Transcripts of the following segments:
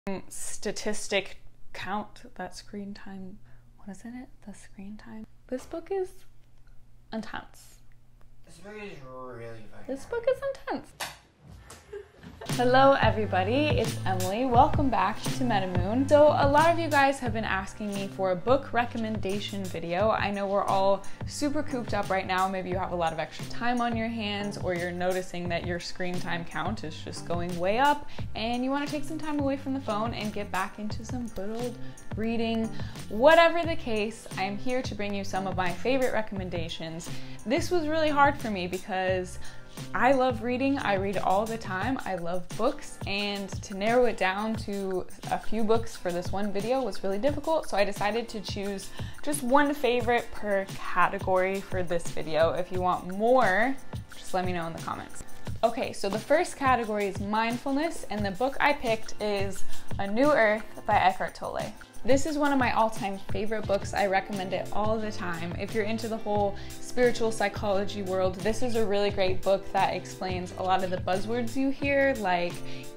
statistic count that screen time. What is it? The screen time. This book is intense. This book is really fucking This book is intense. Hello everybody, it's Emily. Welcome back to MetaMoon. So a lot of you guys have been asking me for a book recommendation video. I know we're all super cooped up right now. Maybe you have a lot of extra time on your hands, or you're noticing that your screen time count is just going way up and you want to take some time away from the phone and get back into some good old reading. Whatever the case, I am here to bring you some of my favorite recommendations. This was really hard for me because I love reading. I read all the time. I love books, and to narrow it down to a few books for this one video was really difficult, so I decided to choose just one favorite per category for this video. If you want more, just let me know in the comments. Okay, so the first category is mindfulness, and the book I picked is A New Earth by Eckhart Tolle. This is one of my all-time favorite books. I recommend it all the time. If you're into the whole spiritual psychology world, this is a really great book that explains a lot of the buzzwords you hear, like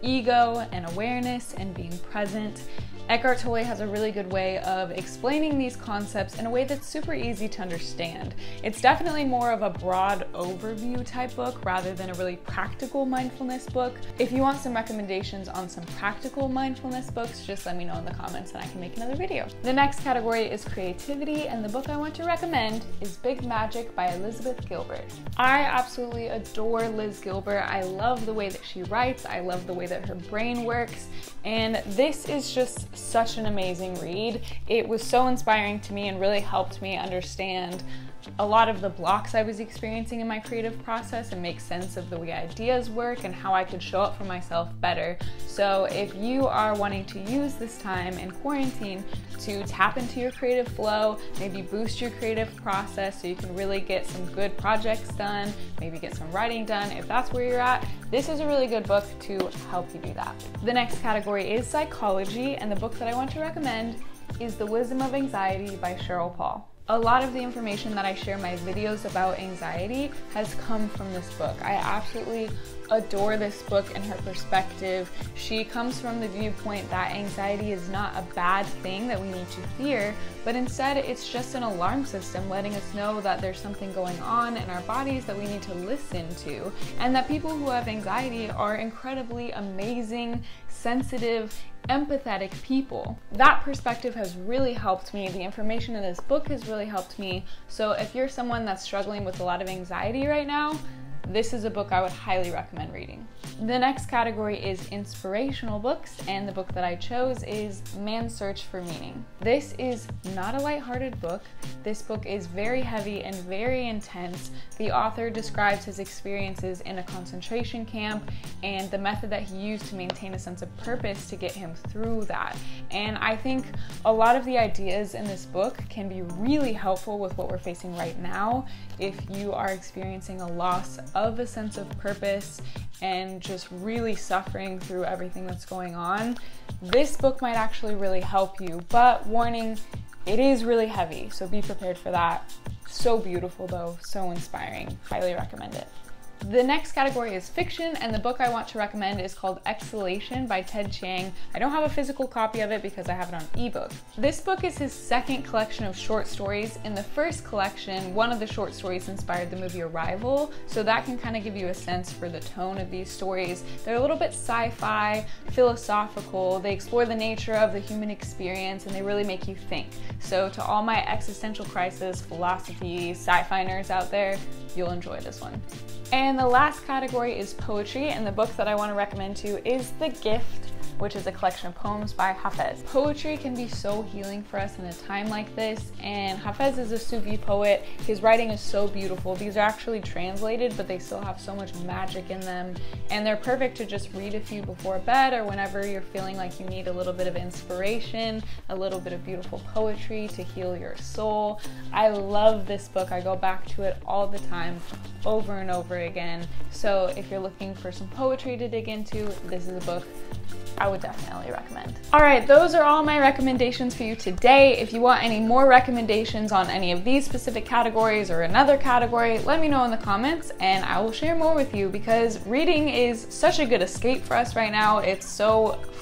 ego and awareness and being present. Eckhart Tolle has a really good way of explaining these concepts in a way that's super easy to understand. It's definitely more of a broad overview type book rather than a really practical mindfulness book. If you want some recommendations on some practical mindfulness books, just let me know in the comments and I can make another video. The next category is creativity, and the book I want to recommend is Big Magic by Elizabeth Gilbert. I absolutely adore Liz Gilbert. I love the way that she writes. I love the way that her brain works, and this is just such an amazing read. It was so inspiring to me and really helped me understand a lot of the blocks I was experiencing in my creative process and make sense of the way ideas work and how I could show up for myself better. So if you are wanting to use this time in quarantine to tap into your creative flow, maybe boost your creative process so you can really get some good projects done, maybe get some writing done, if that's where you're at, this is a really good book to help you do that. The next category is psychology, and the book that I want to recommend is The Wisdom of Anxiety by Cheryl Paul. A lot of the information that I share in my videos about anxiety has come from this book. I absolutely adore this book and her perspective. She comes from the viewpoint that anxiety is not a bad thing that we need to fear, but instead it's just an alarm system letting us know that there's something going on in our bodies that we need to listen to, and that people who have anxiety are incredibly amazing, sensitive, empathetic people. That perspective has really helped me. The information in this book has really helped me. So if you're someone that's struggling with a lot of anxiety right now, this is a book I would highly recommend reading. The next category is inspirational books, and the book that I chose is Man's Search for Meaning. This is not a lighthearted book. This book is very heavy and very intense. The author describes his experiences in a concentration camp and the method that he used to maintain a sense of purpose to get him through that. And I think a lot of the ideas in this book can be really helpful with what we're facing right now. If you are experiencing a loss of a sense of purpose and just really suffering through everything that's going on, this book might actually really help you. But warning, it is really heavy, so be prepared for that. So beautiful though, so inspiring. Highly recommend it. The next category is fiction, and the book I want to recommend is called Exhalation by Ted Chiang. I don't have a physical copy of it because I have it on ebook. This book is his second collection of short stories. In the first collection, one of the short stories inspired the movie Arrival, so that can kind of give you a sense for the tone of these stories. They're a little bit sci-fi, philosophical, they explore the nature of the human experience, and they really make you think. So to all my existential crisis, philosophy, sci-fi nerds out there, you'll enjoy this one. And the last category is poetry, and the book that I want to recommend to you is The Gift, which is a collection of poems by Hafez. Poetry can be so healing for us in a time like this, and Hafez is a Sufi poet. His writing is so beautiful. These are actually translated, but they still have so much magic in them, and they're perfect to just read a few before bed or whenever you're feeling like you need a little bit of inspiration, a little bit of beautiful poetry to heal your soul. I love this book. I go back to it all the time, over and over again. So if you're looking for some poetry to dig into, this is a book I would definitely recommend. All right, those are all my recommendations for you today. If you want any more recommendations on any of these specific categories or another category, let me know in the comments and I will share more with you, because reading is such a good escape for us right now. It's so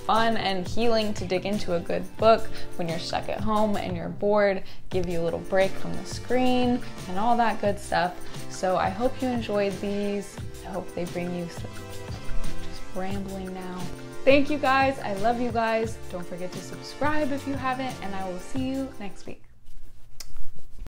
fun and healing to dig into a good book when you're stuck at home and you're bored, give you a little break from the screen and all that good stuff. So I hope you enjoyed these. I hope they bring you some, just rambling now. Thank you guys. I love you guys. Don't forget to subscribe if you haven't, and I will see you next week.